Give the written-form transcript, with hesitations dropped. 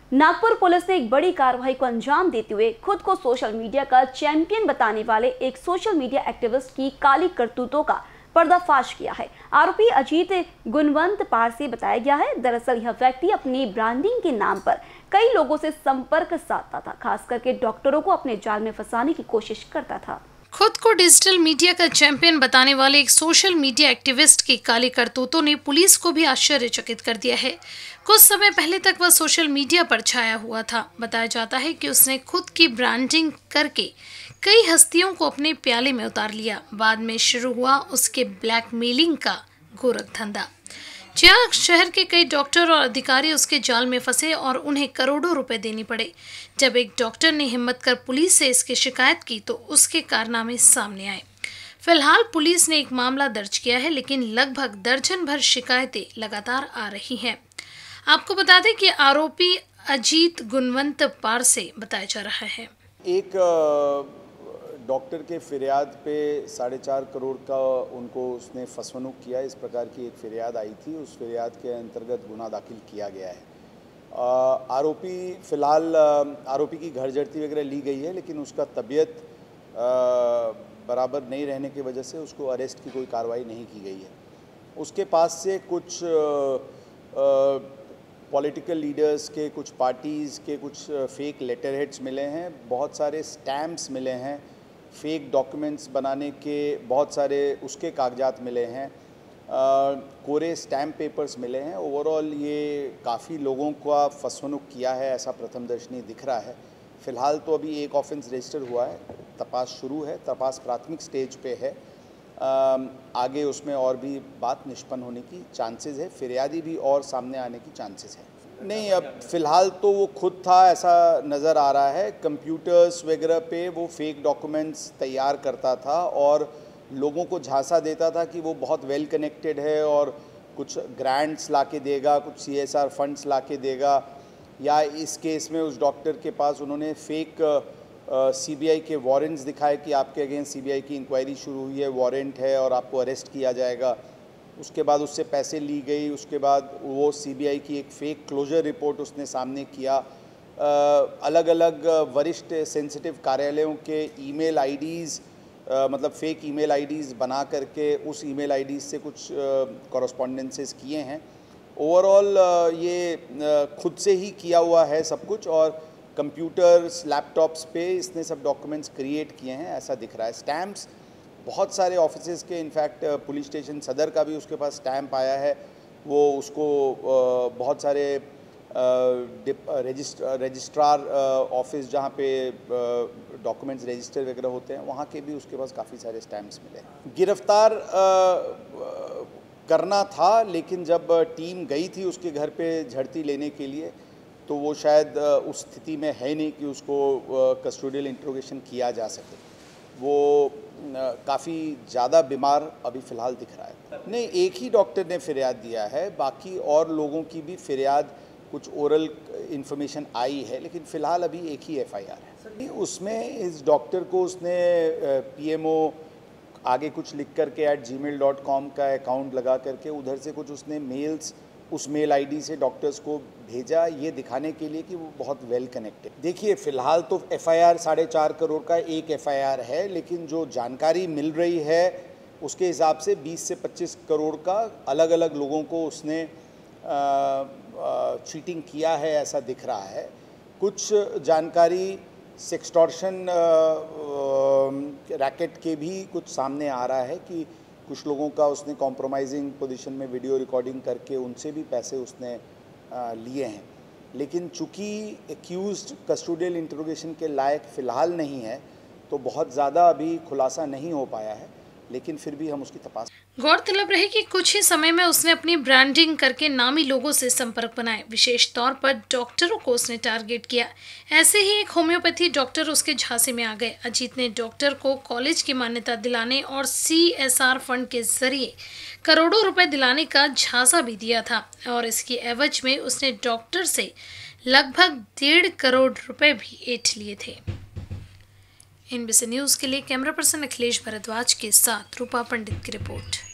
Nagpur police ने एक बड़ी कार्रवाई को अंजाम देते हुए खुद को सोशल मीडिया का चैंपियन बताने वाले एक सोशल मीडिया एक्टिविस्ट की काली करतूतों का पर्दाफाश किया है। आरोपी अजीत गुणवंत पारसी बताया गया है। दरअसल यह व्यक्ति अपनी ब्रांडिंग के नाम पर कई लोगों से संपर्क साधता था, खास करके डॉक्टरों को अपने जाल में फंसाने की कोशिश करता था। खुद को डिजिटल मीडिया का चैंपियन बताने वाले एक सोशल मीडिया एक्टिविस्ट की काली करतूतों ने पुलिस को भी आश्चर्यचकित कर दिया है। कुछ समय पहले तक वह सोशल मीडिया पर छाया हुआ था। बताया जाता है कि उसने खुद की ब्रांडिंग करके कई हस्तियों को अपने प्याले में उतार लिया। बाद में शुरू हुआ उसके ब्लैकमेलिंग का गोरख धंधा, जहाँ शहर के कई डॉक्टर और अधिकारी उसके जाल में फंसे और उन्हें करोड़ों रुपए देने पड़े। जब एक डॉक्टर ने हिम्मत कर पुलिस से इसकी शिकायत की तो उसके कारनामे सामने आए। फिलहाल पुलिस ने एक मामला दर्ज किया है, लेकिन लगभग दर्जन भर शिकायतें लगातार आ रही हैं। आपको बता दें कि आरोपी अजीत गुणवंत पारसे बताया जा रहा है। एक डॉक्टर के फिरियाद पे 4.5 करोड़ का उनको उसने फसवनुक किया, इस प्रकार की एक फिरियाद आई थी। उस फिरियाद के अंतर्गत गुना दाखिल किया गया है। आरोपी फ़िलहाल आरोपी की घर जड़ती वगैरह ली गई है, लेकिन उसका तबीयत बराबर नहीं रहने की वजह से उसको अरेस्ट की कोई कार्रवाई नहीं की गई है। उसके पास से कुछ पॉलिटिकल लीडर्स के, कुछ पार्टीज़ के कुछ फेक लेटर हेड्स मिले हैं, बहुत सारे स्टैम्प्स मिले हैं, फेक डॉक्यूमेंट्स बनाने के बहुत सारे उसके कागजात मिले हैं, कोरे स्टैम्प पेपर्स मिले हैं। ओवरऑल ये काफ़ी लोगों का फसवनुक किया है, ऐसा प्रथम दर्शनी दिख रहा है। फ़िलहाल तो अभी एक ऑफेंस रजिस्टर हुआ है, तपास शुरू है, तपास प्राथमिक स्टेज पे है। आगे उसमें और भी बात निष्पन्न होने की चांसेस है, फिरियादी भी और सामने आने की चांसेस है। नहीं, अब फ़िलहाल तो वो खुद था ऐसा नज़र आ रहा है। कंप्यूटर्स वगैरह पे वो फेक डॉक्यूमेंट्स तैयार करता था और लोगों को झांसा देता था कि वो बहुत वेल कनेक्टेड है और कुछ ग्रांट्स लाके देगा, कुछ CSR फंड्स लाके देगा। या इस केस में उस डॉक्टर के पास उन्होंने फेक CBI के वारंट्स दिखाए कि आपके अगेंस्ट CBI की इंक्वायरी शुरू हुई है, वारंट है और आपको अरेस्ट किया जाएगा। उसके बाद उससे पैसे ली गई। उसके बाद वो CBI की एक फ़ेक क्लोजर रिपोर्ट उसने सामने किया। अलग अलग वरिष्ठ सेंसिटिव कार्यालयों के ईमेल आईडीज़, मतलब फ़ेक ईमेल आईडीज़ बना करके उस ईमेल आईडीज़ से कुछ कॉरस्पॉन्डेंसेस किए हैं। ओवरऑल ये खुद से ही किया हुआ है सब कुछ, और कंप्यूटर्स, लैपटॉप्स पे इसने सब डॉक्यूमेंट्स क्रिएट किए हैं, ऐसा दिख रहा है। स्टैम्प्स बहुत सारे ऑफिसेज़ के, इनफैक्ट पुलिस स्टेशन सदर का भी उसके पास स्टैम्प आया है। वो उसको बहुत सारे रजिस्ट्रार ऑफिस जहाँ पे डॉक्यूमेंट्स रजिस्टर वगैरह होते हैं, वहाँ के भी उसके पास काफ़ी सारे स्टैम्प्स मिले। गिरफ्तार करना था, लेकिन जब टीम गई थी उसके घर पे झड़ती लेने के लिए तो वो शायद उस स्थिति में है नहीं कि उसको कस्टोडियल इंट्रोगेशन किया जा सके। वो काफ़ी ज़्यादा बीमार अभी फ़िलहाल दिख रहा है। नहीं, एक ही डॉक्टर ने फिरियाद दिया है, बाकी और लोगों की भी फिरियाद, कुछ ओरल इन्फॉर्मेशन आई है, लेकिन फ़िलहाल अभी एक ही FIR है। उसमें इस डॉक्टर को उसने PMO आगे कुछ लिख करके @gmail.com का अकाउंट लगा करके उधर से कुछ उसने मेल्स उस मेल ID से डॉक्टर्स को भेजा, ये दिखाने के लिए कि वो बहुत वेल कनेक्टेड। देखिए, फ़िलहाल तो FIR 4.5 करोड़ का एक FIR है, लेकिन जो जानकारी मिल रही है उसके हिसाब से 20 से 25 करोड़ का अलग अलग लोगों को उसने चीटिंग किया है, ऐसा दिख रहा है। कुछ जानकारी सेक्सटॉर्शन रैकेट के भी कुछ सामने आ रहा है कि कुछ लोगों का उसने कॉम्प्रोमाइजिंग पोजीशन में वीडियो रिकॉर्डिंग करके उनसे भी पैसे उसने लिए हैं। लेकिन चूँकि एक्यूज्ड कस्टोडियल इंट्रोगेशन के लायक फ़िलहाल नहीं है, तो बहुत ज़्यादा अभी खुलासा नहीं हो पाया है, लेकिन फिर भी हम उसकी तपास। गौरतलब रहे कि कुछ ही समय में उसने अपनी ब्रांडिंग करके नामी लोगों से संपर्क बनाए। विशेष तौर पर डॉक्टरों को उसने टारगेट किया। ऐसे ही एक होम्योपैथी डॉक्टर उसके झांसे में आ गए। अजीत ने डॉक्टर को कॉलेज की मान्यता दिलाने और CSR फंड के जरिए करोड़ों रुपए दिलाने का झांसा भी दिया था, और इसकी एवज में उसने डॉक्टर से लगभग 1.5 करोड़ रुपए भी ऐंठ लिए थे। NBC न्यूज़ के लिए कैमरा पर्सन अखिलेश भारद्वाज के साथ रूपा पंडित की रिपोर्ट।